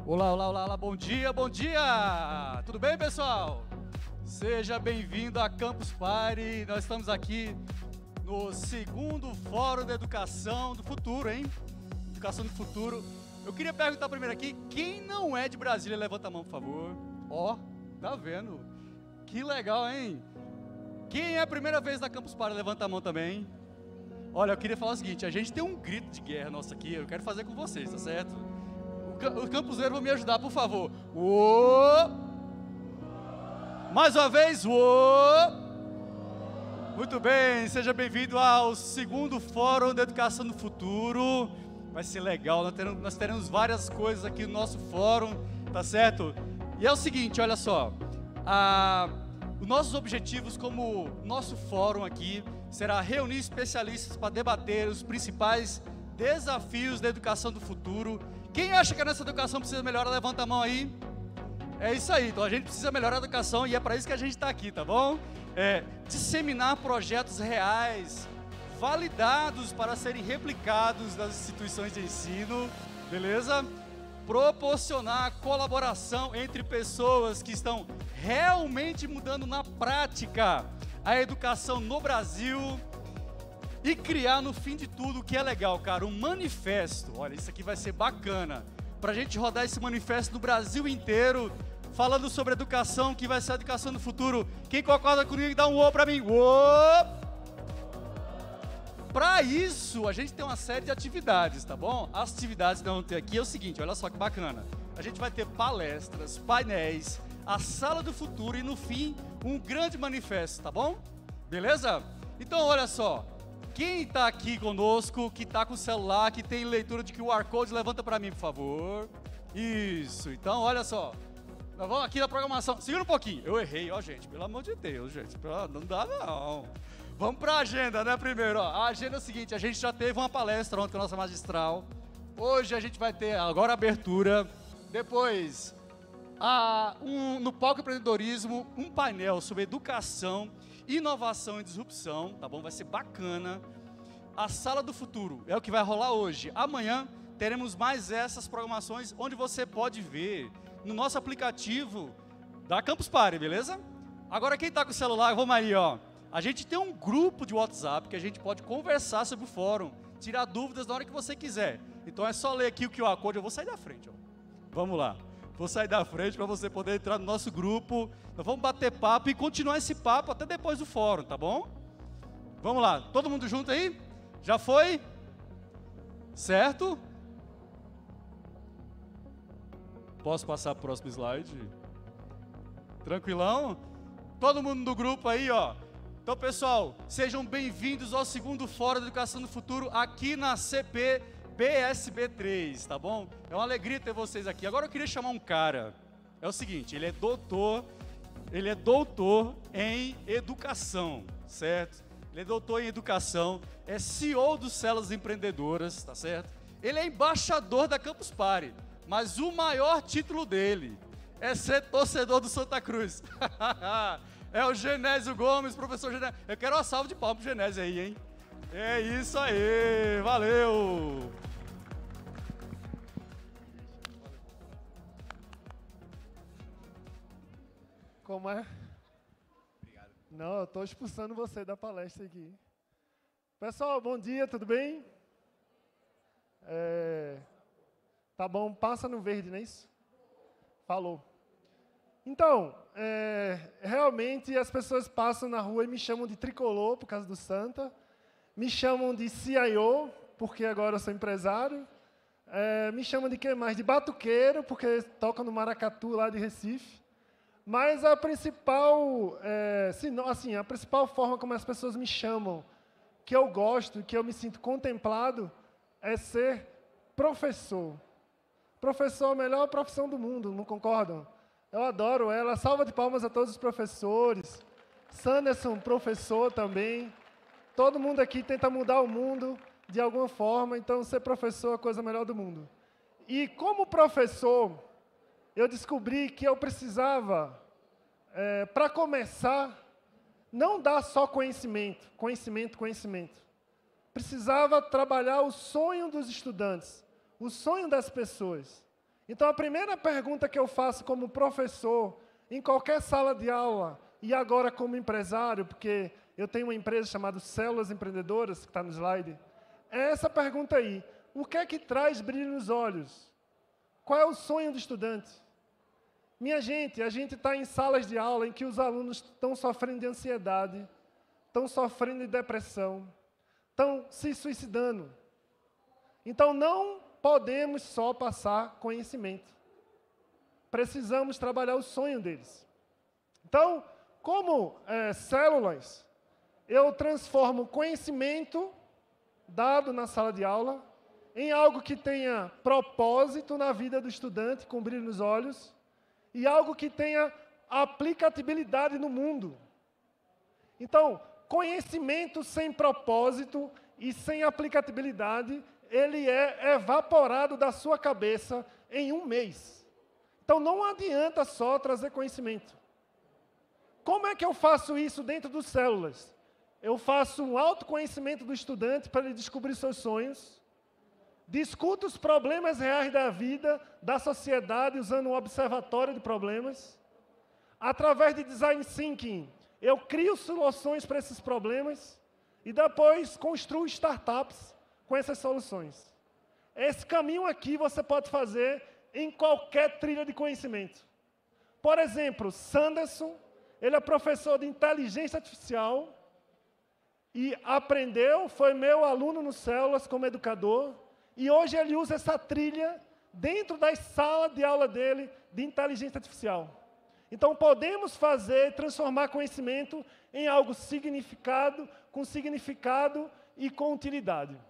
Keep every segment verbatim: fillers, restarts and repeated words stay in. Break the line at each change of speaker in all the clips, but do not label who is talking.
Olá, olá, olá, olá, bom dia, bom dia! Tudo bem, pessoal? Seja bem-vindo a Campus Party. Nós estamos aqui no segundo Fórum da Educação do Futuro, hein? Educação do Futuro. Eu queria perguntar primeiro aqui, quem não é de Brasília, levanta a mão, por favor. Ó, tá vendo? Que legal, hein? Quem é a primeira vez na Campus Party, levanta a mão também. Olha, eu queria falar o seguinte, a gente tem um grito de guerra nosso aqui, eu quero fazer com vocês, tá certo? Os campuseiro vão me ajudar, por favor. Uô! Mais uma vez, uô! Muito bem, seja bem-vindo ao segundo Fórum da Educação do Futuro. Vai ser legal, nós teremos, nós teremos várias coisas aqui no nosso fórum, tá certo? E é o seguinte, olha só, a, os nossos objetivos como nosso fórum aqui será reunir especialistas para debater os principais desafios da educação do futuro. Quem acha que a nossa educação precisa melhorar, levanta a mão aí. É isso aí, então a gente precisa melhorar a educação e é para isso que a gente está aqui, tá bom? É, disseminar projetos reais, validados para serem replicados nas instituições de ensino, beleza? Proporcionar colaboração entre pessoas que estão realmente mudando na prática a educação no Brasil. E criar, no fim de tudo, o que é legal, cara, um manifesto. Olha, isso aqui vai ser bacana. Pra gente rodar esse manifesto no Brasil inteiro, falando sobre educação, que vai ser a educação do futuro. Quem concorda comigo, dá um ô pra mim. Ô! Pra isso, a gente tem uma série de atividades, tá bom? As atividades que nós vamos ter aqui é o seguinte, olha só que bacana. A gente vai ter palestras, painéis, a sala do futuro e, no fim, um grande manifesto, tá bom? Beleza? Então, olha só. Quem está aqui conosco, que está com o celular, que tem leitura de Q R Code, levanta para mim, por favor. Isso, então, olha só. Nós vamos aqui na programação. Segura um pouquinho. Eu errei, ó, gente. Pelo amor de Deus, gente. Não dá, não. Vamos para a agenda, né, primeiro. Ó. A agenda é o seguinte, a gente já teve uma palestra ontem com a nossa magistral. Hoje a gente vai ter agora a abertura. Depois, a, um, no palco empreendedorismo, um painel sobre educação, inovação e disrupção, tá bom? Vai ser bacana. A sala do futuro é o que vai rolar hoje. Amanhã teremos mais essas programações, onde você pode ver no nosso aplicativo da Campus Party, beleza? Agora quem tá com o celular, vamos aí, ó. A gente tem um grupo de WhatsApp que a gente pode conversar sobre o fórum, tirar dúvidas na hora que você quiser. Então é só ler aqui o Q R Code, eu vou sair da frente, ó. Vamos lá. Vou sair da frente para você poder entrar no nosso grupo. Nós vamos bater papo e continuar esse papo até depois do fórum, tá bom? Vamos lá, todo mundo junto aí? Já foi? Certo? Posso passar para o próximo slide? Tranquilão? Todo mundo do grupo aí, ó. Então, pessoal, sejam bem-vindos ao segundo Fórum da Educação do Futuro aqui na C P P S B três, tá bom? É uma alegria ter vocês aqui. Agora eu queria chamar um cara. É o seguinte, ele é doutor, ele é doutor em educação, certo? Ele é doutor em educação, é C E O do Células Empreendedoras, tá certo? Ele é embaixador da Campus Party, mas o maior título dele é ser torcedor do Santa Cruz. É o Genésio Gomes, professor Genésio. Eu quero uma salva de palmas pro Genésio aí, hein? É isso aí, valeu!
Como é? Obrigado. Não, eu estou expulsando você da palestra aqui. Pessoal, bom dia, tudo bem? É, tá bom, passa no verde, não é isso? Falou. Então, é, realmente as pessoas passam na rua e me chamam de tricolor por causa do Santa. Me chamam de C I O, porque agora eu sou empresário. É, me chamam de quem mais? De batuqueiro, porque toca no Maracatu, lá de Recife. Mas a principal, é, assim, a principal forma como as pessoas me chamam, que eu gosto, que eu me sinto contemplado, é ser professor. Professor é a melhor profissão do mundo, não concordam? Eu adoro ela. Salva de palmas a todos os professores. Sanderson, professor também. Todo mundo aqui tenta mudar o mundo de alguma forma, então ser professor é a coisa melhor do mundo. E como professor, eu descobri que eu precisava, é, para começar, não dar só conhecimento, conhecimento, conhecimento. Precisava trabalhar o sonho dos estudantes, o sonho das pessoas. Então, a primeira pergunta que eu faço como professor, em qualquer sala de aula, e agora como empresário, porque eu tenho uma empresa chamada Células Empreendedoras, que está no slide, é essa pergunta aí. O que é que traz brilho nos olhos? Qual é o sonho do estudante? Minha gente, a gente está em salas de aula em que os alunos estão sofrendo de ansiedade, estão sofrendo de depressão, estão se suicidando. Então, não podemos só passar conhecimento. Precisamos trabalhar o sonho deles. Então, como é, células, eu transformo conhecimento dado na sala de aula em algo que tenha propósito na vida do estudante, com brilho nos olhos, e algo que tenha aplicabilidade no mundo. Então, conhecimento sem propósito e sem aplicabilidade, ele é evaporado da sua cabeça em um mês. Então, não adianta só trazer conhecimento. Como é que eu faço isso dentro dos células? Eu faço um autoconhecimento do estudante para ele descobrir seus sonhos, discuto os problemas reais da vida, da sociedade, usando um observatório de problemas. Através de design thinking, eu crio soluções para esses problemas e depois construo startups com essas soluções. Esse caminho aqui você pode fazer em qualquer trilha de conhecimento. Por exemplo, Sanderson, ele é professor de inteligência artificial e aprendeu, foi meu aluno no Células como educador, e hoje ele usa essa trilha dentro da sala de aula dele de inteligência artificial. Então, podemos fazer, transformar conhecimento em algo significado, com significado e com utilidade.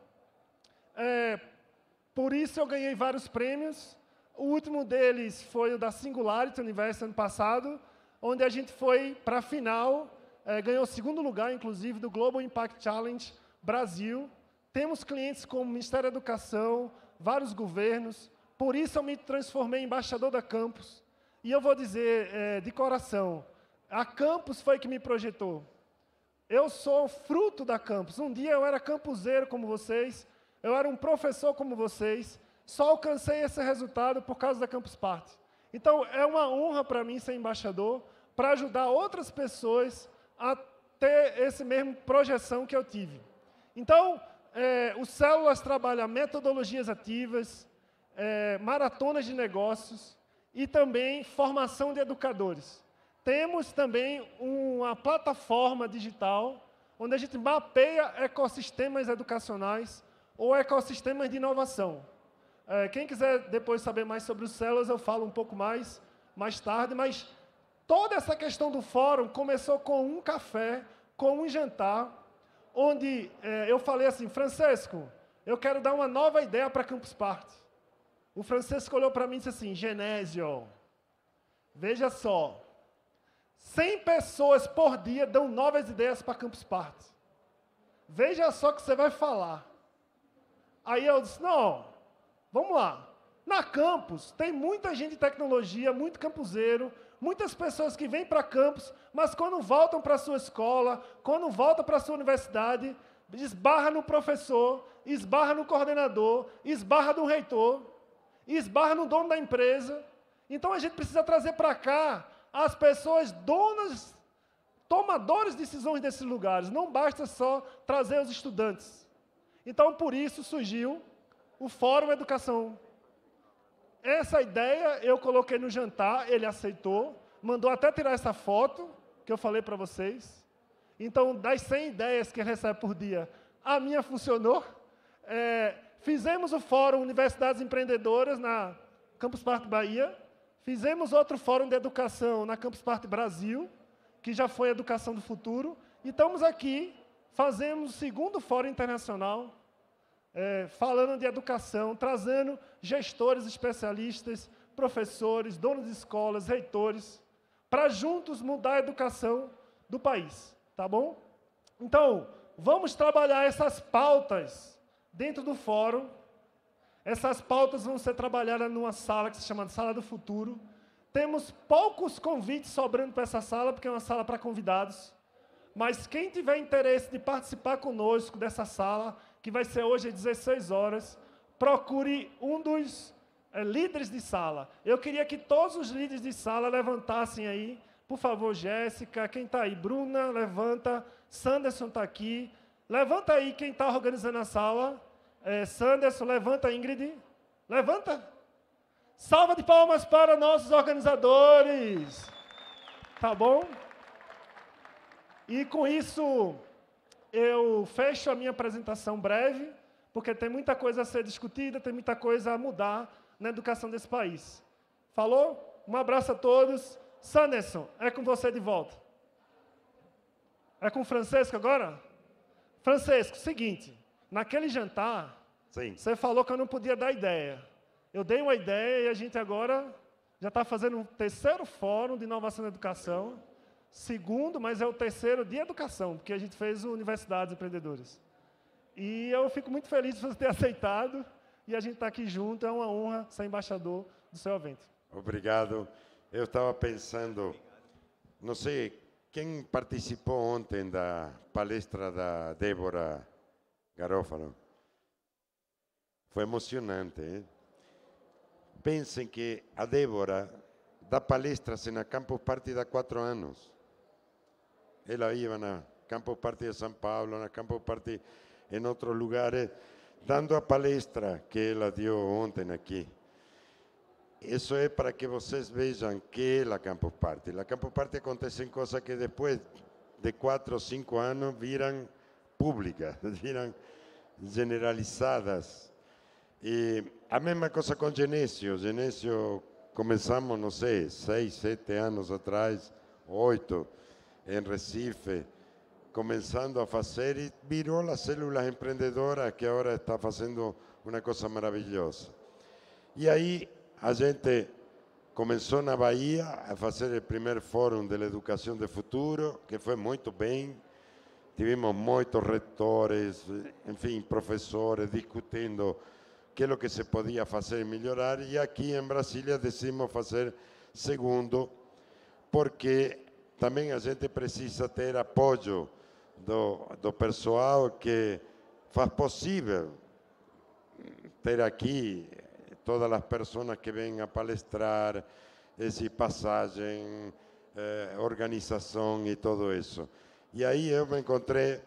É, por isso eu ganhei vários prêmios. O último deles foi o da Singularity University, ano passado, onde a gente foi para a final, é, ganhou o segundo lugar, inclusive, do Global Impact Challenge Brasil. Temos clientes como o Ministério da Educação, vários governos. Por isso eu me transformei em embaixador da Campus. E eu vou dizer, é, de coração, a Campus foi que me projetou. Eu sou fruto da Campus. Um dia eu era campuseiro como vocês, eu era um professor como vocês, só alcancei esse resultado por causa da Campus Party. Então, é uma honra para mim ser embaixador, para ajudar outras pessoas a ter esse mesmo projeção que eu tive. Então, é, o Células trabalha metodologias ativas, é, maratonas de negócios e também formação de educadores. Temos também uma plataforma digital onde a gente mapeia ecossistemas educacionais ou ecossistemas de inovação. É, quem quiser depois saber mais sobre os Células, eu falo um pouco mais, mais tarde, mas toda essa questão do fórum começou com um café, com um jantar, onde é, eu falei assim, Francesco, eu quero dar uma nova ideia para a Campus Party. O Francesco olhou para mim e disse assim, Genésio, veja só, cem pessoas por dia dão novas ideias para a Campus Party. Veja só o que você vai falar. Aí eu disse, não, vamos lá. Na Campus tem muita gente de tecnologia, muito campuseiro, muitas pessoas que vêm para campus, mas quando voltam para a sua escola, quando voltam para a sua universidade, esbarra no professor, esbarra no coordenador, esbarra no reitor, esbarra no dono da empresa. Então, a gente precisa trazer para cá as pessoas donas, tomadores de decisões desses lugares. Não basta só trazer os estudantes. Então, por isso, surgiu o Fórum Educação. Essa ideia eu coloquei no jantar, ele aceitou, mandou até tirar essa foto, que eu falei para vocês. Então, das cem ideias que ele recebe por dia, a minha funcionou. É, fizemos o Fórum Universidades Empreendedoras na Campus Party Bahia, fizemos outro Fórum de Educação na Campus Party Brasil, que já foi Educação do Futuro, e estamos aqui, fazemos o segundo Fórum Internacional, É, falando de educação, trazendo gestores especialistas, professores, donos de escolas, reitores, para juntos mudar a educação do país, tá bom? Então, vamos trabalhar essas pautas dentro do fórum. Essas pautas vão ser trabalhadas numa sala que se chama Sala do Futuro. Temos poucos convites sobrando para essa sala, porque é uma sala para convidados. Mas quem tiver interesse de participar conosco dessa sala, que vai ser hoje às dezesseis horas, procure um dos É, líderes de sala. Eu queria que todos os líderes de sala levantassem aí. Por favor, Jéssica, quem está aí? Bruna, levanta. Sanderson está aqui. Levanta aí quem está organizando a sala. É, Sanderson, levanta, Ingrid. Levanta. Salva de palmas para nossos organizadores. Tá bom? E com isso, eu fecho a minha apresentação breve, porque tem muita coisa a ser discutida, tem muita coisa a mudar na educação desse país. Falou? Um abraço a todos. Sanderson, é com você de volta. É com o Francesco agora? Francesco, seguinte, naquele jantar, Sim. você falou que eu não podia dar ideia. Eu dei uma ideia e a gente agora já está fazendo um terceiro fórum de inovação na educação, segundo, mas é o terceiro de educação, porque a gente fez o Universidades Empreendedoras. E eu fico muito feliz de você ter aceitado e a gente está aqui junto, é uma honra ser embaixador do seu evento.
Obrigado. Eu estava pensando, não sei, quem participou ontem da palestra da Débora Garofalo? Foi emocionante, hein? Pensem que a Débora dá palestras na Campus Party há quatro anos. Ela ia na Campus Party de São Paulo, na Campus Party em outros lugares, dando a palestra que ela deu ontem aqui. Isso é para que vocês vejam que é a Campus Party. Na Campus Party acontecem coisas que depois de quatro ou cinco anos viram públicas, viram generalizadas. E a mesma coisa com Genésio. Genésio começamos, não sei, seis, sete anos atrás, oito, em Recife, começando a fazer e virou a célula empreendedora que agora está fazendo uma coisa maravilhosa. E aí a gente começou na Bahia a fazer o primeiro fórum de educação de futuro, que foi muito bem. Tivemos muitos retores, enfim, professores discutindo que é o que se podia fazer e melhorar. E aqui em Brasília decidimos fazer segundo, porque também a gente precisa ter apoio do, do pessoal que faz possível ter aqui todas as pessoas que vêm a palestrar, essa passagem, eh, organização e tudo isso. E aí eu me encontrei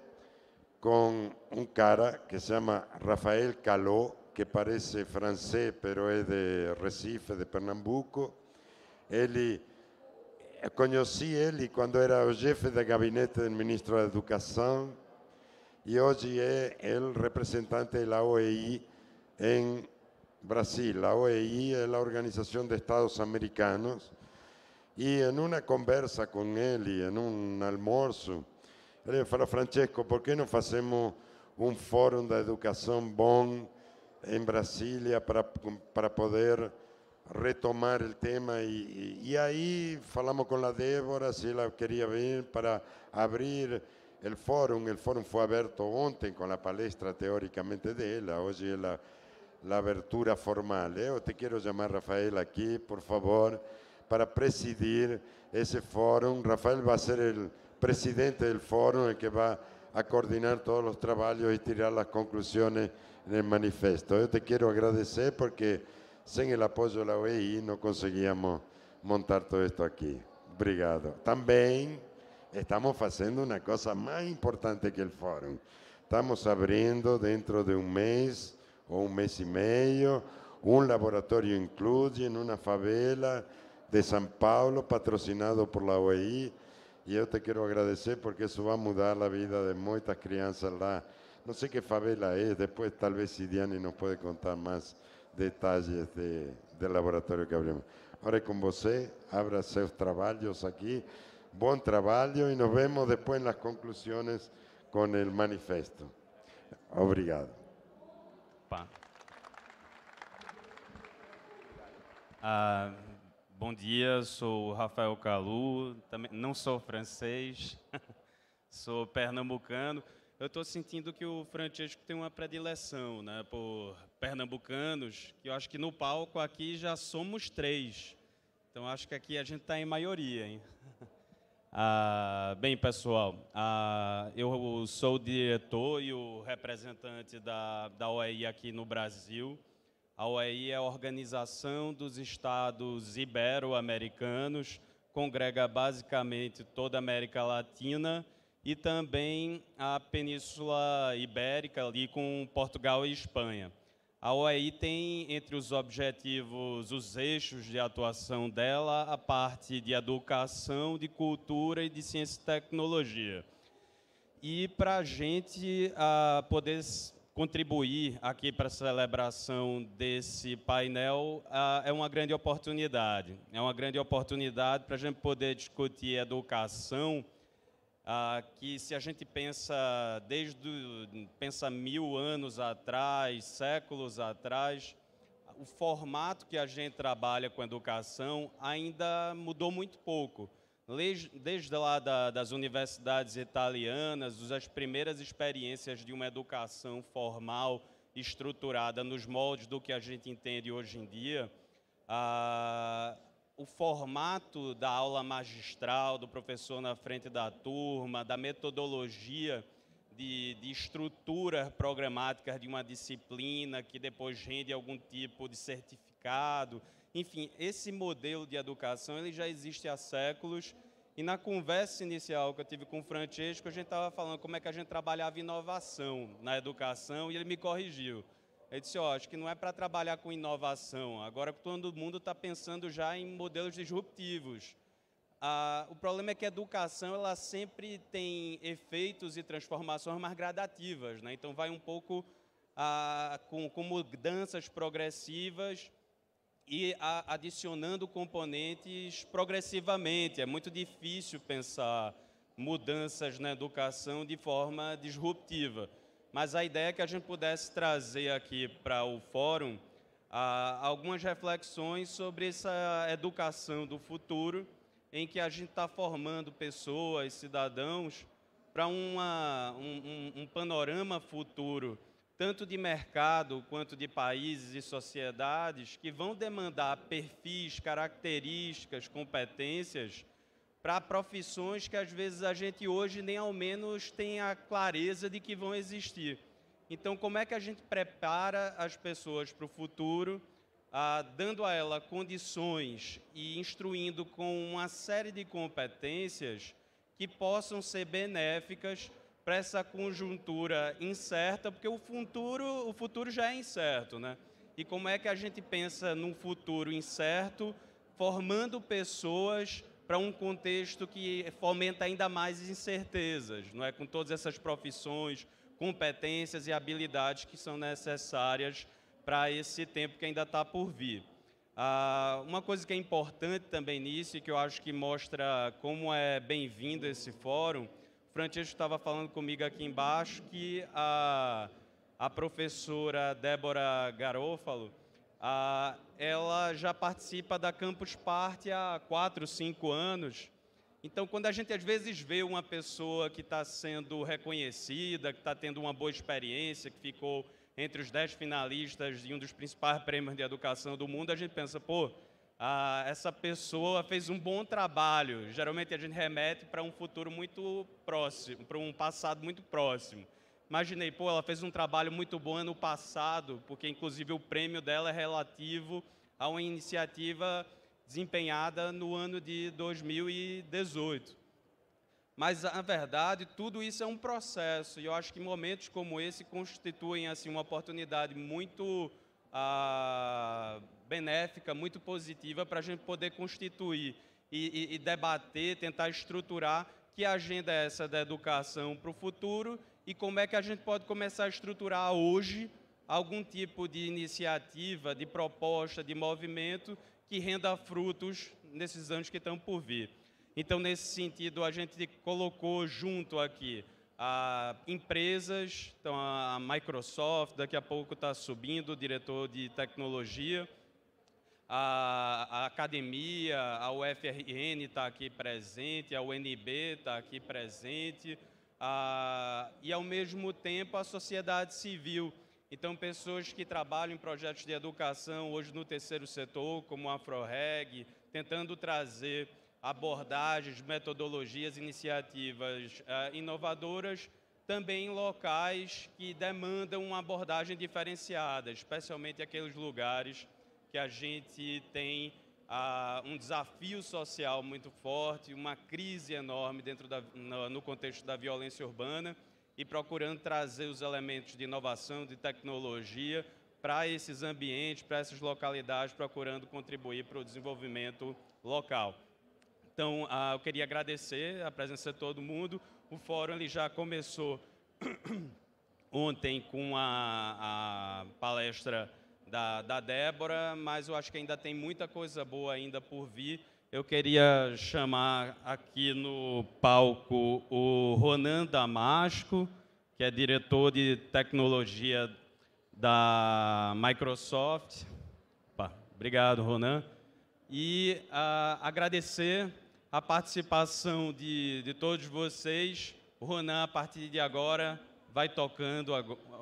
com um cara que se chama Rafael Caló, que parece francês, mas é de Recife, de Pernambuco. Ele, eu conheci ele quando era o chefe de gabinete do ministro da Educação e hoje é o representante da O E I em Brasil. A O E I é a Organização de Estados Americanos e em uma conversa com ele, em um almoço, ele me falou: Francesco, por que não fazemos um fórum da educação bom em Brasília para, para poder retomar o tema? E, e, e aí falamos com a Débora se ela queria vir para abrir o fórum. O fórum foi aberto ontem com a palestra teoricamente dela, hoje é a, a abertura formal. Eu te quero chamar, Rafael, aqui, por favor, para presidir esse fórum. Rafael vai ser o presidente do fórum, el que va a coordinar todos los trabajos y tirar las conclusiones en el manifiesto. Yo te quiero agradecer porque sin el apoyo de la O E I no conseguíamos montar todo esto aquí. Obrigado. También estamos haciendo una cosa más importante que el fórum. Estamos abriendo dentro de un mes o un mes y medio un laboratorio Incluye en una favela de São Paulo, patrocinado por la O E I. E eu te quero agradecer porque isso vai mudar a vida de muitas crianças lá. Não sei que favela é, depois talvez Sidiane nos pode contar mais detalhes de, do laboratório que abrimos. Agora é com você, abra seus trabalhos aqui, bom trabalho e nos vemos depois nas conclusões com o manifesto. Obrigado.
Opa. Ah, Bom dia, sou Rafael Caló, também não sou francês, sou pernambucano. Eu estou sentindo que o Francesco tem uma predileção, né, por pernambucanos, que eu acho que no palco aqui já somos três. Então, acho que aqui a gente está em maioria, hein? Ah, bem, pessoal, ah, eu sou o diretor e o representante da, da O E I aqui no Brasil. A O E I é a Organização dos Estados Ibero-Americanos, congrega basicamente toda a América Latina e também a Península Ibérica, ali com Portugal e Espanha. A O E I tem entre os objetivos, os eixos de atuação dela, a parte de educação, de cultura e de ciência e tecnologia. E para a gente a poder contribuir aqui para a celebração desse painel a, é uma grande oportunidade. É uma grande oportunidade para a gente poder discutir educação, a, que se a gente pensa desde pensa mil anos atrás, séculos atrás, o formato que a gente trabalha com educação ainda mudou muito pouco. Desde lá da, das universidades italianas, as primeiras experiências de uma educação formal estruturada nos moldes do que a gente entende hoje em dia, ah, o formato da aula magistral, do professor na frente da turma, da metodologia de, de estrutura programática de uma disciplina que depois rende algum tipo de certificado. Enfim, esse modelo de educação ele já existe há séculos e na conversa inicial que eu tive com o Francesco, a gente estava falando como é que a gente trabalhava inovação na educação e ele me corrigiu. Ele disse, ó, oh, acho que não é para trabalhar com inovação, agora todo mundo está pensando já em modelos disruptivos. Ah, o problema é que a educação ela sempre tem efeitos e transformações mais gradativas, né? Então vai um pouco ah, com, com mudanças progressivas e a, adicionando componentes progressivamente. É muito difícil pensar mudanças na educação de forma disruptiva. Mas a ideia é que a gente pudesse trazer aqui para o fórum ah, algumas reflexões sobre essa educação do futuro, em que a gente está formando pessoas, cidadãos, para uma, um, um, um panorama futuro, tanto de mercado quanto de países e sociedades, que vão demandar perfis, características, competências para profissões que, às vezes, a gente hoje nem ao menos tem a clareza de que vão existir. Então, como é que a gente prepara as pessoas para o futuro, ah, dando a ela condições e instruindo com uma série de competências que possam ser benéficas para essa conjuntura incerta, porque o futuro, o futuro já é incerto, né? E como é que a gente pensa num futuro incerto, formando pessoas para um contexto que fomenta ainda mais incertezas, não é? Com todas essas profissões, competências e habilidades que são necessárias para esse tempo que ainda está por vir. Ah, uma coisa que é importante também nisso e que eu acho que mostra como é bem-vindo esse fórum, o Francesco estava falando comigo aqui embaixo que a, a professora Débora Garofalo, a, ela já participa da Campus Party há quatro, cinco anos. Então, quando a gente às vezes vê uma pessoa que está sendo reconhecida, que está tendo uma boa experiência, que ficou entre os dez finalistas de um dos principais prêmios de educação do mundo, a gente pensa, pô, Ah, essa pessoa fez um bom trabalho. Geralmente a gente remete para um futuro muito próximo, para um passado muito próximo. Imaginei, pô, ela fez um trabalho muito bom ano passado, porque inclusive o prêmio dela é relativo a uma iniciativa desempenhada no ano de dois mil e dezoito. Mas, na verdade, tudo isso é um processo, e eu acho que momentos como esse constituem assim, uma oportunidade muito ah, benéfica, muito positiva para a gente poder constituir e, e, e debater, tentar estruturar que agenda é essa da educação para o futuro e como é que a gente pode começar a estruturar hoje algum tipo de iniciativa, de proposta, de movimento que renda frutos nesses anos que estão por vir. Então, nesse sentido, a gente colocou junto aqui a empresas, então a Microsoft, daqui a pouco está subindo, o diretor de tecnologia, a, a academia, a U F R N está aqui presente, a U N B está aqui presente, a, e, ao mesmo tempo, a sociedade civil. Então, pessoas que trabalham em projetos de educação hoje no terceiro setor, como a AfroReg, tentando trazer abordagens, metodologias, iniciativas uh, inovadoras, também em locais que demandam uma abordagem diferenciada, especialmente aqueles lugares que a gente tem ah, um desafio social muito forte, uma crise enorme dentro da, no, no contexto da violência urbana, e procurando trazer os elementos de inovação, de tecnologia, para esses ambientes, para essas localidades, procurando contribuir para o desenvolvimento local. Então, ah, eu queria agradecer a presença de todo mundo. O fórum ele já começou ontem com a, a palestra da, da Débora, mas eu acho que ainda tem muita coisa boa ainda por vir. Eu queria chamar aqui no palco o Ronan Damasco, que é diretor de tecnologia da Microsoft. Opa, obrigado, Ronan. E uh, agradecer a participação de, de todos vocês. O Ronan, a partir de agora, vai tocando a,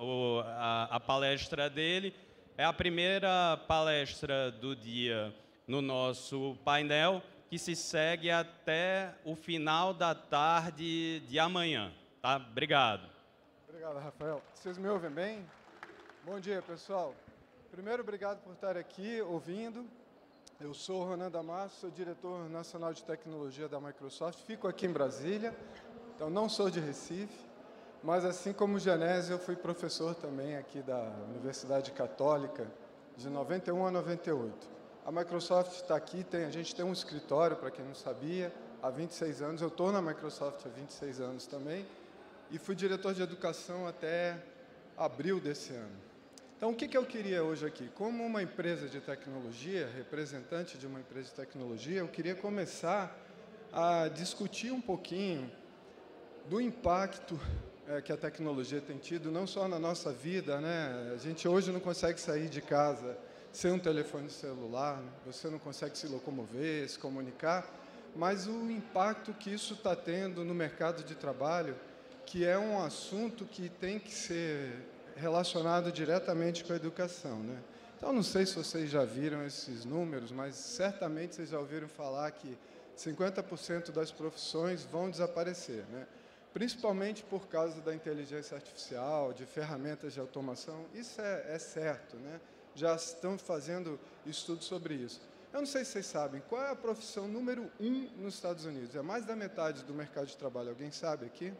a, a palestra dele. É a primeira palestra do dia no nosso painel, que se segue até o final da tarde de amanhã. Tá? Obrigado.
Obrigado, Rafael. Vocês me ouvem bem? Bom dia, pessoal. Primeiro, obrigado por estar aqui ouvindo. Eu sou o Ronan Damasco, sou diretor nacional de tecnologia da Microsoft. Fico aqui em Brasília, então não sou de Recife, mas assim como o Genésio, eu fui professor também aqui da Universidade Católica de noventa e um a noventa e oito. A Microsoft está aqui, tem, a gente tem um escritório, para quem não sabia, há vinte e seis anos. Eu estou na Microsoft há vinte e seis anos também, e fui diretor de educação até abril desse ano. Então, o que, que eu queria hoje aqui? Como uma empresa de tecnologia, representante de uma empresa de tecnologia, eu queria começar a discutir um pouquinho do impacto é, que a tecnologia tem tido, não só na nossa vida, né? A gente hoje não consegue sair de casa sem um telefone celular, né? Você não consegue se locomover, se comunicar, mas o impacto que isso está tendo no mercado de trabalho, que é um assunto que tem que ser relacionado diretamente com a educação, né? Então, não sei se vocês já viram esses números, mas certamente vocês já ouviram falar que cinquenta por cento das profissões vão desaparecer, né? Principalmente por causa da inteligência artificial, de ferramentas de automação. Isso é, é certo, né? Já estão fazendo estudos sobre isso. Eu não sei se vocês sabem, qual é a profissão número um nos Estados Unidos? É mais da metade do mercado de trabalho. Alguém sabe aqui?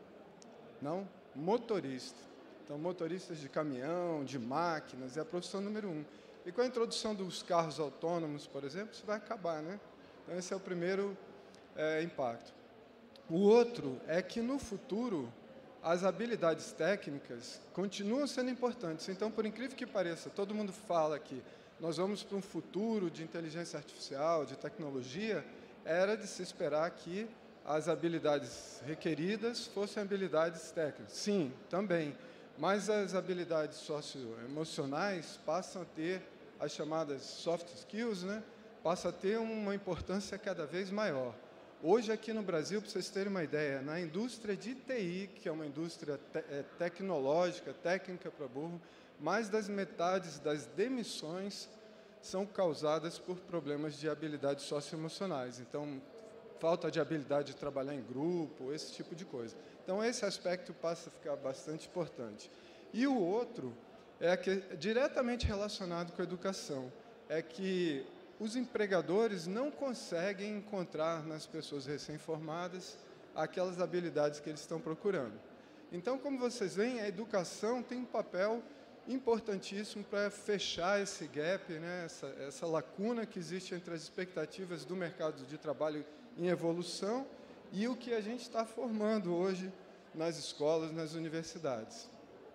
Não? Motorista. Então, motoristas de caminhão, de máquinas, é a profissão número um. E com a introdução dos carros autônomos, por exemplo, isso vai acabar, né? Então, esse é o primeiro é, impacto. O outro é que, no futuro, as habilidades técnicas continuam sendo importantes. Então, por incrível que pareça, todo mundo fala que nós vamos para um futuro de inteligência artificial, de tecnologia, era de se esperar que as habilidades requeridas fossem habilidades técnicas. Sim, também. Mas as habilidades socioemocionais passam a ter as chamadas soft skills, né? Passa a ter uma importância cada vez maior. Hoje, aqui no Brasil, para vocês terem uma ideia, na indústria de T I, que é uma indústria te é, tecnológica, técnica para burro, mais das metades das demissões são causadas por problemas de habilidades socioemocionais. Então, falta de habilidade de trabalhar em grupo, esse tipo de coisa. Então, esse aspecto passa a ficar bastante importante. E o outro é que é diretamente relacionado com a educação, é que os empregadores não conseguem encontrar nas pessoas recém-formadas aquelas habilidades que eles estão procurando. Então, como vocês veem, a educação tem um papel importantíssimo para fechar esse gap, né, essa, essa lacuna que existe entre as expectativas do mercado de trabalho em evolução e o que a gente está formando hoje nas escolas, nas universidades.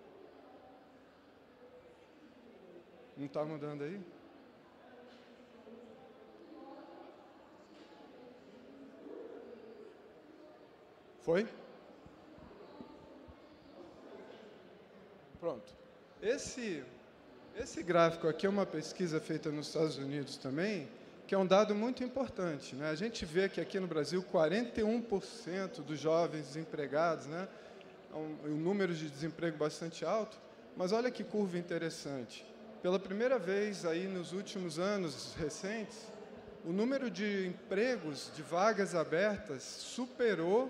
Não está mudando aí? Foi? Pronto. Esse, esse gráfico aqui é uma pesquisa feita nos Estados Unidos também, que é um dado muito importante, né? A gente vê que aqui no Brasil, quarenta e um por cento dos jovens desempregados, né? É um, um número de desemprego bastante alto, mas olha que curva interessante. Pela primeira vez aí nos últimos anos recentes, o número de empregos, de vagas abertas, superou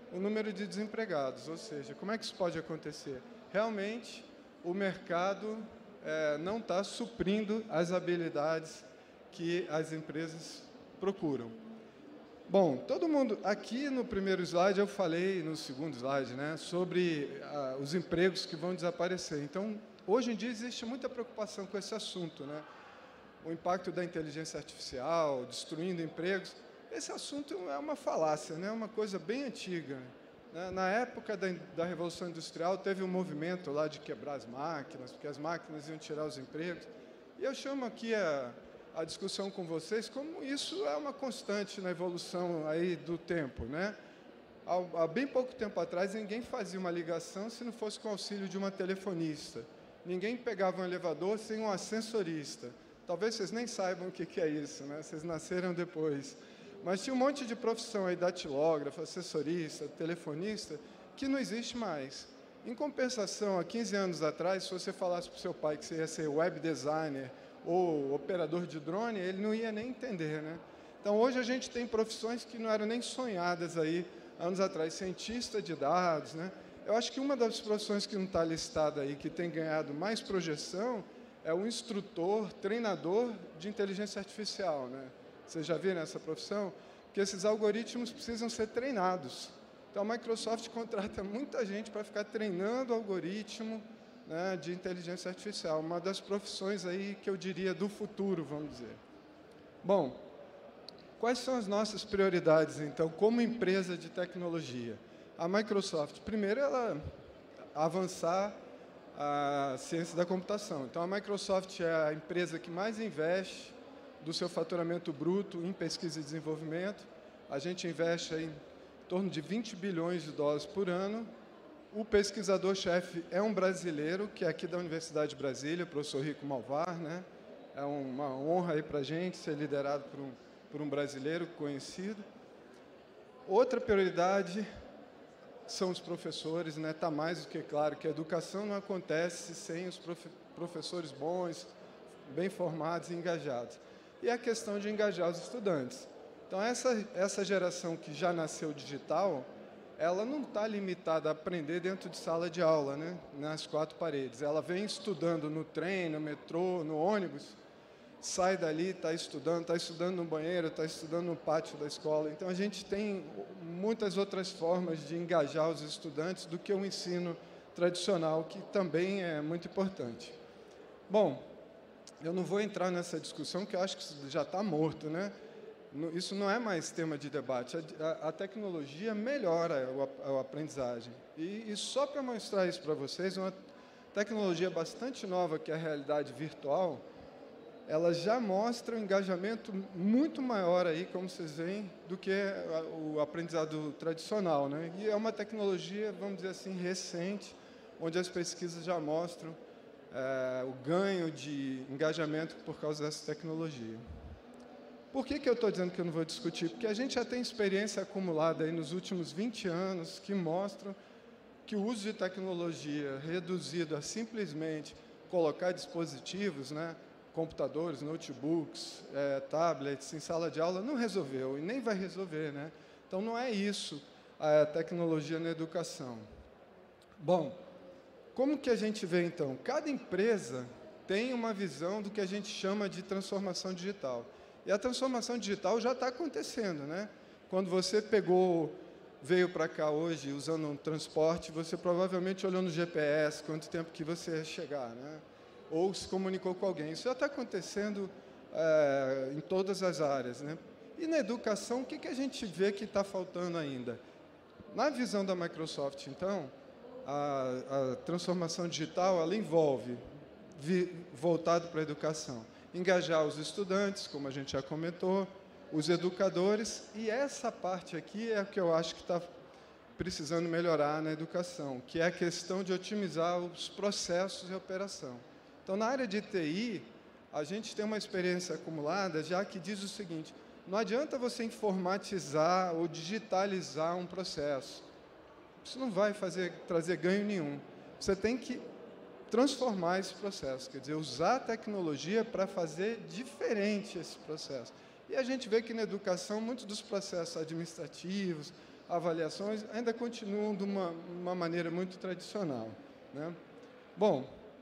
o número de desempregados. Ou seja, como é que isso pode acontecer? Realmente, o mercado é, não está suprindo as habilidades que as empresas procuram. Bom, todo mundo, aqui no primeiro slide eu falei, no segundo slide, né, sobre ah, os empregos que vão desaparecer. Então, hoje em dia existe muita preocupação com esse assunto, né? O impacto da inteligência artificial, destruindo empregos. Esse assunto é uma falácia, né? Uma coisa bem antiga. Né? Na época da, da Revolução Industrial, teve um movimento lá de quebrar as máquinas, porque as máquinas iam tirar os empregos. E eu chamo aqui a... a discussão com vocês, como isso é uma constante na evolução aí do tempo, né? Há, há bem pouco tempo atrás, ninguém fazia uma ligação se não fosse com o auxílio de uma telefonista. Ninguém pegava um elevador sem um ascensorista. Talvez vocês nem saibam o que, que é isso, né? Vocês nasceram depois. Mas tinha um monte de profissão aí, datilógrafo, assessorista, telefonista, que não existe mais. Em compensação, há quinze anos atrás, se você falasse para o seu pai que você ia ser web designer, ou operador de drone, ele não ia nem entender, né? Então, hoje a gente tem profissões que não eram nem sonhadas aí anos atrás, cientista de dados, né? Eu acho que uma das profissões que não está listada aí, que tem ganhado mais projeção, é o instrutor, treinador de inteligência artificial, né? Vocês já viram essa profissão? Porque esses algoritmos precisam ser treinados. Então, a Microsoft contrata muita gente para ficar treinando o algoritmo, né, de inteligência artificial, uma das profissões aí que eu diria do futuro, vamos dizer. Bom, quais são as nossas prioridades, então, como empresa de tecnologia? A Microsoft, primeiro, ela avançar a ciência da computação. Então, a Microsoft é a empresa que mais investe do seu faturamento bruto em pesquisa e desenvolvimento. A gente investe aí em torno de vinte bilhões de dólares por ano. O pesquisador-chefe é um brasileiro, que é aqui da Universidade de Brasília, o professor Rico Malvar, né? É uma honra aí para a gente ser liderado por um, por um brasileiro conhecido. Outra prioridade são os professores, né? Está mais do que claro que a educação não acontece sem os profe professores bons, bem formados e engajados. E a questão de engajar os estudantes. Então, essa, essa geração que já nasceu digital, ela não está limitada a aprender dentro de sala de aula, né, nas quatro paredes. Ela vem estudando no trem, no metrô, no ônibus, sai dali, está estudando, está estudando no banheiro, está estudando no pátio da escola. Então, a gente tem muitas outras formas de engajar os estudantes do que o ensino tradicional, que também é muito importante. Bom, eu não vou entrar nessa discussão, que eu acho que já está morto, né? Isso não é mais tema de debate. A, a tecnologia melhora a, a aprendizagem. E, e só para mostrar isso para vocês, uma tecnologia bastante nova, que é a realidade virtual, ela já mostra um engajamento muito maior aí, como vocês veem, do que a, o aprendizado tradicional, né? E é uma tecnologia, vamos dizer assim, recente, onde as pesquisas já mostram é, o ganho de engajamento por causa dessa tecnologia. Por que que eu estou dizendo que eu não vou discutir? Porque a gente já tem experiência acumulada aí nos últimos vinte anos que mostram que o uso de tecnologia reduzido a simplesmente colocar dispositivos, né, computadores, notebooks, é, tablets em sala de aula, não resolveu e nem vai resolver, né? Então, não é isso a tecnologia na educação. Bom, como que a gente vê, então? Cada empresa tem uma visão do que a gente chama de transformação digital. E a transformação digital já está acontecendo, né? Quando você pegou, veio para cá hoje usando um transporte, você provavelmente olhou no G P S quanto tempo que você ia chegar, né? Ou se comunicou com alguém. Isso já está acontecendo é, em todas as áreas, né? E na educação, o que, que a gente vê que está faltando ainda? Na visão da Microsoft, então, a, a transformação digital, ela envolve, vi, voltado para a educação, engajar os estudantes, como a gente já comentou, os educadores, e essa parte aqui é a que eu acho que está precisando melhorar na educação, que é a questão de otimizar os processos de operação. Então, na área de T I, a gente tem uma experiência acumulada, já que diz o seguinte: não adianta você informatizar ou digitalizar um processo. Isso não vai fazer, trazer ganho nenhum. Você tem que transformar esse processo, quer dizer, usar a tecnologia para fazer diferente esse processo. E a gente vê que na educação, muitos dos processos administrativos, avaliações ainda continuam de uma, uma maneira muito tradicional, né? Bom,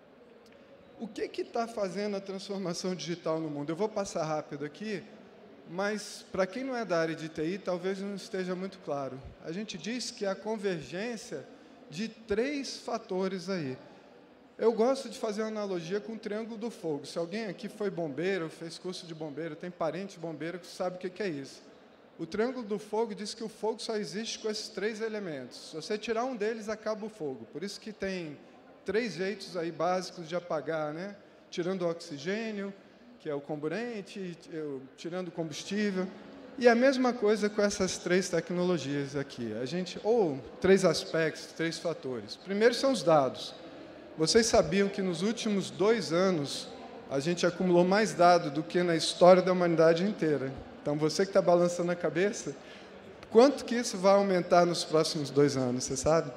o que que está fazendo a transformação digital no mundo? Eu vou passar rápido aqui, mas para quem não é da área de T I, talvez não esteja muito claro. A gente diz que é a convergência de três fatores aí. Eu gosto de fazer uma analogia com o Triângulo do Fogo. Se alguém aqui foi bombeiro, fez curso de bombeiro, tem parente bombeiro que sabe o que é isso. O Triângulo do Fogo diz que o fogo só existe com esses três elementos. Se você tirar um deles, acaba o fogo. Por isso que tem três jeitos aí básicos de apagar, né? Tirando o oxigênio, que é o comburente, tirando o combustível. E a mesma coisa com essas três tecnologias aqui. A gente, ou três aspectos, três fatores. Primeiro são os dados. Vocês sabiam que nos últimos dois anos a gente acumulou mais dados do que na história da humanidade inteira? Então, você que está balançando a cabeça, quanto que isso vai aumentar nos próximos dois anos, você sabe?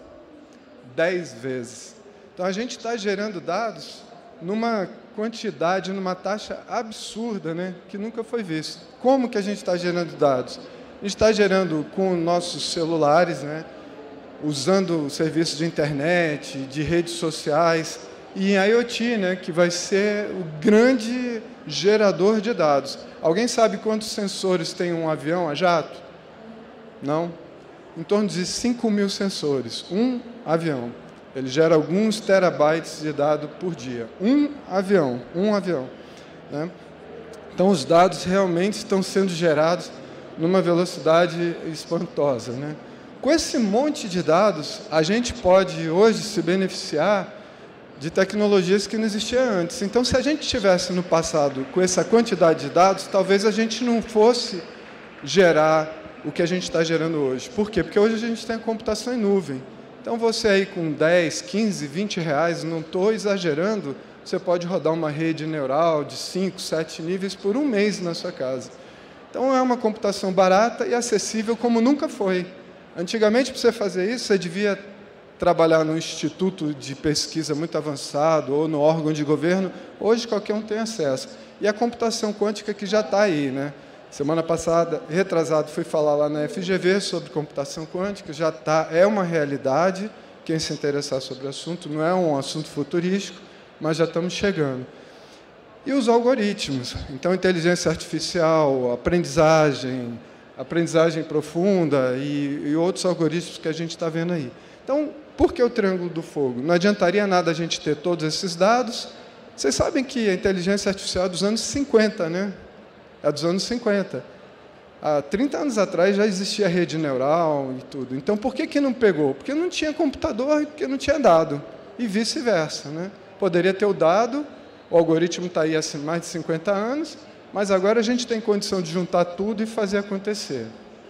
Dez vezes. Então, a gente está gerando dados numa quantidade, numa taxa absurda, né, que nunca foi vista. Como que a gente está gerando dados? A gente está gerando com nossos celulares, né, usando serviços de internet, de redes sociais, e em IoT, né, que vai ser o grande gerador de dados. Alguém sabe quantos sensores tem um avião a jato? Não? Em torno de cinco mil sensores. Um avião. Ele gera alguns terabytes de dado por dia. Um avião. Um avião. Né? Então, os dados realmente estão sendo gerados numa velocidade espantosa, né? Com esse monte de dados, a gente pode, hoje, se beneficiar de tecnologias que não existiam antes. Então, se a gente estivesse no passado com essa quantidade de dados, talvez a gente não fosse gerar o que a gente está gerando hoje. Por quê? Porque hoje a gente tem a computação em nuvem. Então, você aí com dez, quinze, vinte reais, não estou exagerando, você pode rodar uma rede neural de cinco, sete níveis por um mês na sua casa. Então, é uma computação barata e acessível como nunca foi. Antigamente, para você fazer isso, você devia trabalhar num instituto de pesquisa muito avançado ou no órgão de governo. Hoje, qualquer um tem acesso. E a computação quântica que já está aí, né? Semana passada, retrasado, fui falar lá na F G V sobre computação quântica, já tá, é uma realidade. Quem se interessar sobre o assunto, não é um assunto futurístico, mas já estamos chegando. E os algoritmos. Então, inteligência artificial, aprendizagem, aprendizagem profunda e, e outros algoritmos que a gente está vendo aí. Então, por que o Triângulo do Fogo? Não adiantaria nada a gente ter todos esses dados. Vocês sabem que a inteligência artificial é dos anos cinquenta, né? É dos anos cinquenta. Há trinta anos atrás já existia rede neural e tudo. Então, por que que não pegou? Porque não tinha computador e porque não tinha dado. E vice-versa, né? Poderia ter o dado, o algoritmo está aí há mais de cinquenta anos, mas agora a gente tem condição de juntar tudo e fazer acontecer.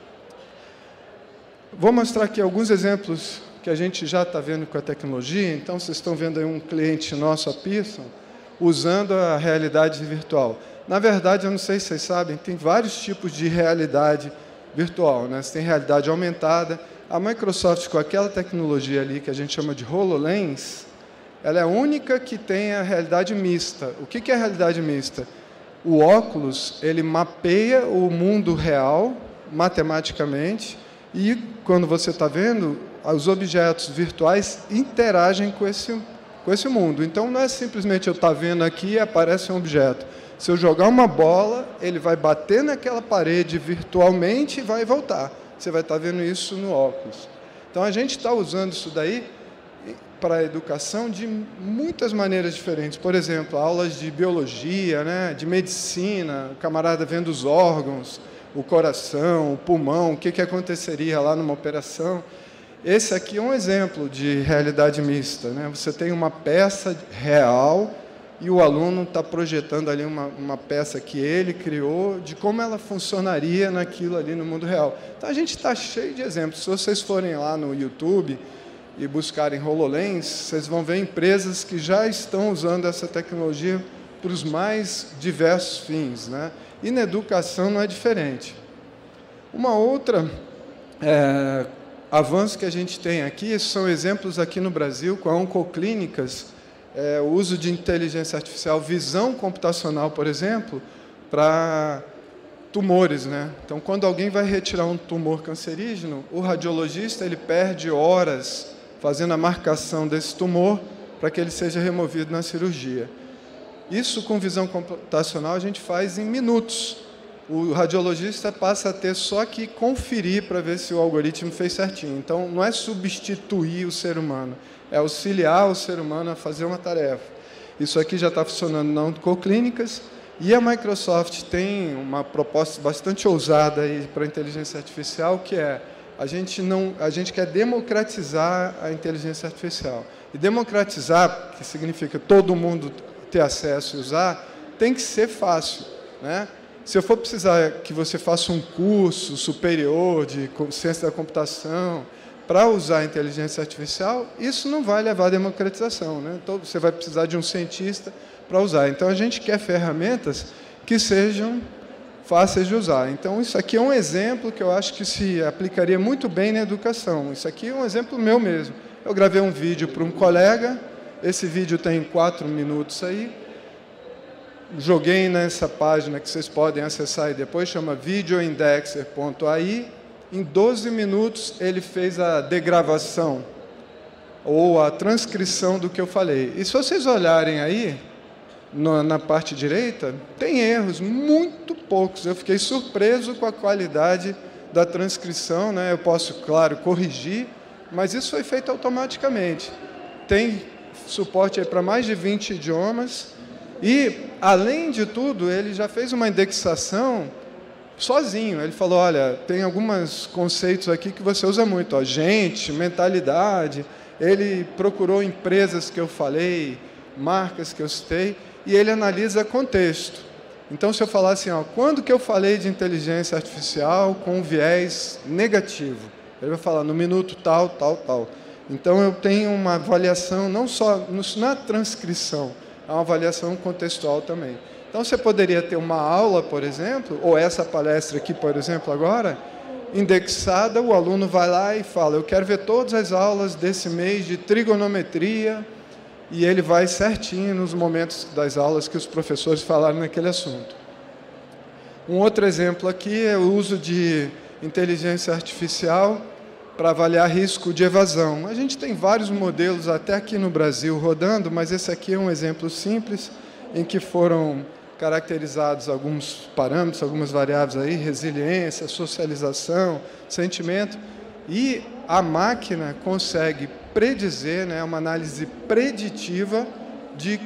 Vou mostrar aqui alguns exemplos que a gente já está vendo com a tecnologia. Então, vocês estão vendo aí um cliente nosso, a Pearson, usando a realidade virtual. Na verdade, eu não sei se vocês sabem, tem vários tipos de realidade virtual, né? Você tem realidade aumentada. A Microsoft, com aquela tecnologia ali que a gente chama de HoloLens, ela é a única que tem a realidade mista. O que é a realidade mista? O óculos, ele mapeia o mundo real, matematicamente, e, quando você está vendo, os objetos virtuais interagem com esse, com esse mundo. Então, não é simplesmente eu estar vendo aqui e aparece um objeto. Se eu jogar uma bola, ele vai bater naquela parede virtualmente e vai voltar. Você vai estar vendo isso no óculos. Então, a gente está usando isso daí para a educação de muitas maneiras diferentes. Por exemplo, aulas de biologia, né, de medicina, o camarada vendo os órgãos, o coração, o pulmão, o que, que aconteceria lá numa operação. Esse aqui é um exemplo de realidade mista, né? Você tem uma peça real e o aluno está projetando ali uma, uma peça que ele criou de como ela funcionaria naquilo ali no mundo real. Então, a gente está cheio de exemplos. Se vocês forem lá no YouTube e buscarem HoloLens, vocês vão ver empresas que já estão usando essa tecnologia para os mais diversos fins, né? E na educação não é diferente. Uma outra é, avanço que a gente tem aqui são exemplos aqui no Brasil com a Oncoclínicas, é, o uso de inteligência artificial, visão computacional, por exemplo, para tumores, né? Então, quando alguém vai retirar um tumor cancerígeno, o radiologista ele perde horas fazendo a marcação desse tumor para que ele seja removido na cirurgia. Isso, com visão computacional, a gente faz em minutos. O radiologista passa a ter só que conferir para ver se o algoritmo fez certinho. Então, não é substituir o ser humano, é auxiliar o ser humano a fazer uma tarefa. Isso aqui já está funcionando na Oncoclínicas, e a Microsoft tem uma proposta bastante ousada aí para a inteligência artificial, que é a gente, não, a gente quer democratizar a inteligência artificial. E democratizar, que significa todo mundo ter acesso e usar, tem que ser fácil, né? Se eu for precisar que você faça um curso superior de ciência da computação para usar a inteligência artificial, isso não vai levar à democratização, né? Então, você vai precisar de um cientista para usar. Então, a gente quer ferramentas que sejam fáceis de usar. Então, isso aqui é um exemplo que eu acho que se aplicaria muito bem na educação. Isso aqui é um exemplo meu mesmo. Eu gravei um vídeo para um colega, esse vídeo tem quatro minutos aí, joguei nessa página que vocês podem acessar aí depois, chama videoindexer ponto a i. Em doze minutos, ele fez a degravação, ou a transcrição do que eu falei. E se vocês olharem aí, no, na parte direita, tem erros, muito poucos. Eu fiquei surpreso com a qualidade da transcrição, né? Eu posso, claro, corrigir, mas isso foi feito automaticamente. Tem suporte para mais de vinte idiomas, e, além de tudo, ele já fez uma indexação sozinho. Ele falou, olha, tem alguns conceitos aqui que você usa muito, ó, gente, mentalidade. Ele procurou empresas que eu falei, marcas que eu citei, e ele analisa contexto. Então, se eu falar assim, ó, quando que eu falei de inteligência artificial com viés negativo? Ele vai falar no minuto tal, tal, tal. Então, eu tenho uma avaliação, não só na transcrição, é uma avaliação contextual também. Então, você poderia ter uma aula, por exemplo, ou essa palestra aqui, por exemplo, agora, indexada, o aluno vai lá e fala, eu quero ver todas as aulas desse mês de trigonometria, e ele vai certinho nos momentos das aulas que os professores falaram naquele assunto. Um outro exemplo aqui é o uso de inteligência artificial para avaliar risco de evasão. A gente tem vários modelos até aqui no Brasil rodando, mas esse aqui é um exemplo simples em que foram caracterizados alguns parâmetros, algumas variáveis aí, resiliência, socialização, sentimento, e a máquina consegue predizer, né, uma análise preditiva de,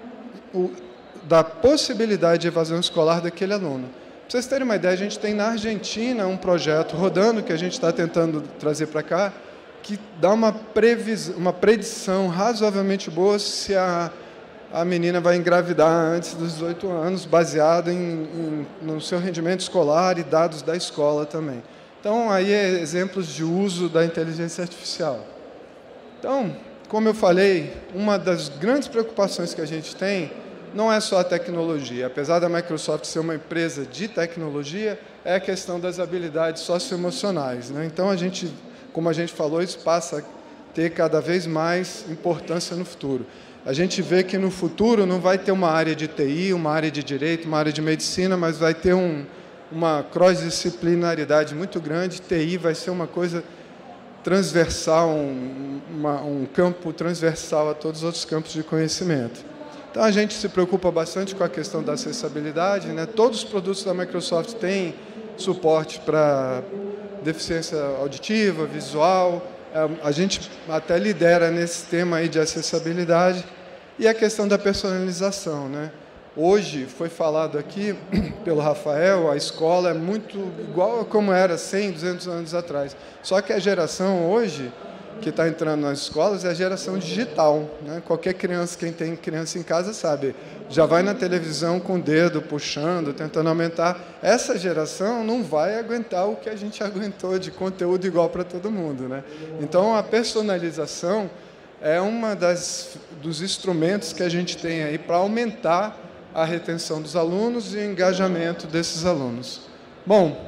o, da possibilidade de evasão escolar daquele aluno. Para vocês terem uma ideia, a gente tem na Argentina um projeto rodando, que a gente está tentando trazer para cá, que dá uma, previs, uma predição razoavelmente boa se a, a menina vai engravidar antes dos dezoito anos, baseado em, em, no seu rendimento escolar e dados da escola também. Então, aí é exemplos de uso da inteligência artificial. Então, como eu falei, uma das grandes preocupações que a gente tem não é só a tecnologia. Apesar da Microsoft ser uma empresa de tecnologia, é a questão das habilidades socioemocionais, né? Então, a gente, como a gente falou, isso passa a ter cada vez mais importância no futuro. A gente vê que no futuro não vai ter uma área de T I, uma área de direito, uma área de medicina, mas vai ter um, uma cross-disciplinaridade muito grande. T I vai ser uma coisa transversal, um, uma, um campo transversal a todos os outros campos de conhecimento. Então, a gente se preocupa bastante com a questão da acessibilidade, né? Todos os produtos da Microsoft têm suporte para deficiência auditiva, visual. A gente até lidera nesse tema aí de acessibilidade. E a questão da personalização, né? Hoje, foi falado aqui pelo Rafael, a escola é muito igual a como era cem, duzentos anos atrás. Só que a geração hoje, que está entrando nas escolas, é a geração digital, né? Qualquer criança, quem tem criança em casa sabe, já vai na televisão com o dedo puxando, tentando aumentar. Essa geração não vai aguentar o que a gente aguentou de conteúdo igual para todo mundo, né? Então, a personalização é uma das dos instrumentos que a gente tem aí para aumentar a retenção dos alunos e o engajamento desses alunos. Bom,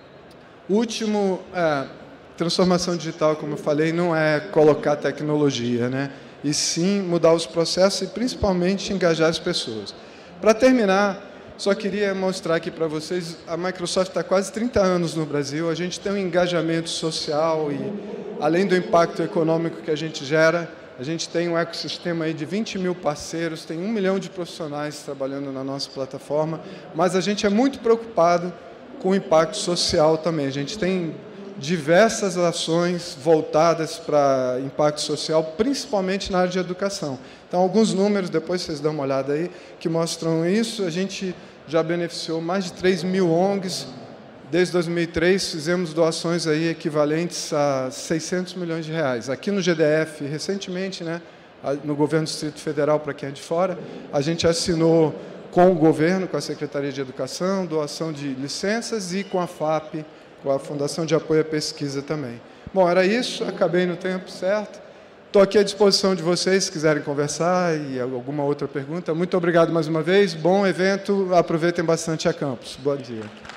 o último, é, transformação digital, como eu falei, não é colocar tecnologia, né? E sim mudar os processos e, principalmente, engajar as pessoas. Para terminar, Só queria mostrar aqui para vocês, a Microsoft está há quase trinta anos no Brasil, a gente tem um engajamento social e, além do impacto econômico que a gente gera, a gente tem um ecossistema aí de vinte mil parceiros, tem um milhão de profissionais trabalhando na nossa plataforma, mas a gente é muito preocupado com o impacto social também. A gente tem diversas ações voltadas para impacto social, principalmente na área de educação. Então, alguns números, depois vocês dão uma olhada aí, que mostram isso. A gente já beneficiou mais de três mil O N Gs. Desde dois mil e três, fizemos doações aí equivalentes a seiscentos milhões de reais. Aqui no G D F, recentemente, né, no Governo do Distrito Federal, para quem é de fora, a gente assinou com o governo, com a Secretaria de Educação, doação de licenças, e com a F A P, com a Fundação de Apoio à Pesquisa também. Bom, era isso, acabei no tempo certo. Estou aqui à disposição de vocês, se quiserem conversar e alguma outra pergunta. Muito obrigado mais uma vez, bom evento, aproveitem bastante a campus. Bom dia.